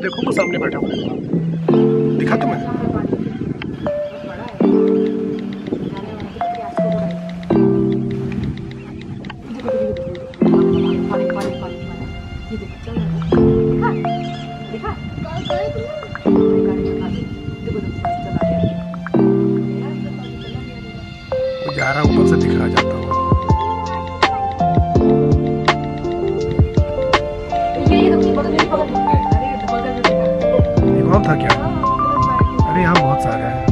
देखो, वो सामने बैठा हुआ है, दिखा तुम्हें? जा रहा ऊपर से दिखा जाता हूँ। एक और था क्या? अरे यहाँ बहुत सारे हैं।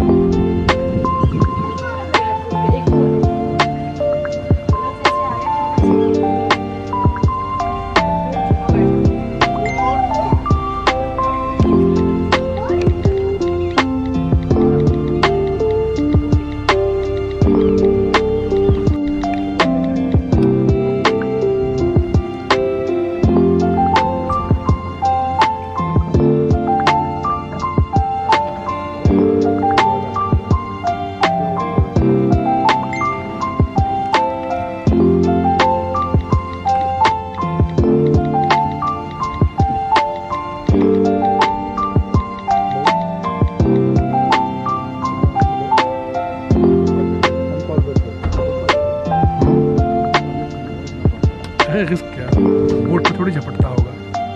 रिस्क क्या, बोट पे थोड़ी झपटता होगा।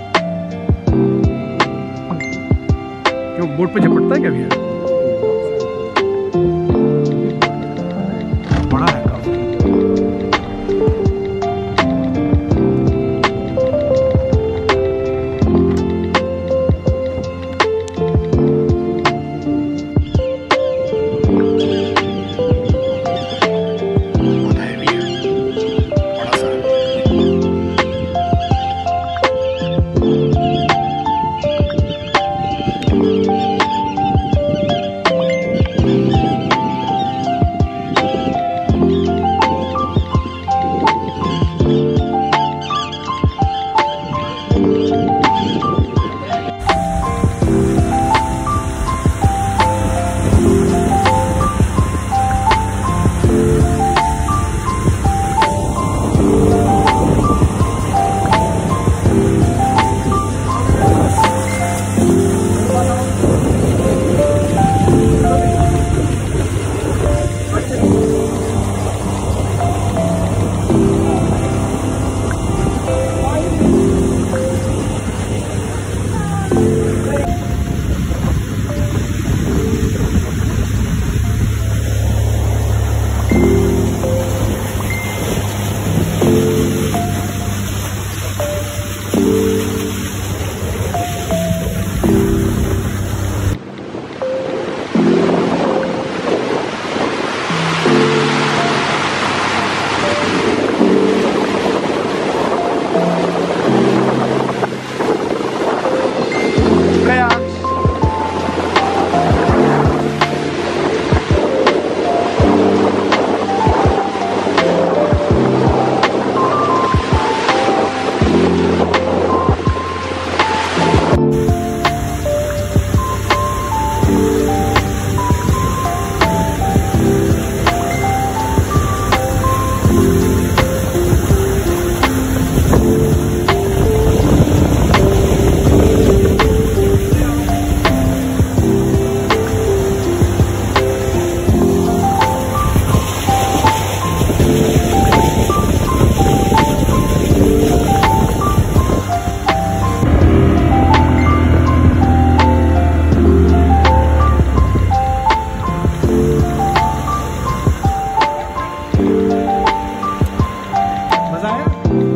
क्यों, बोट पे झपटता है क्या भैया? बड़ा है काफी। मजा आया?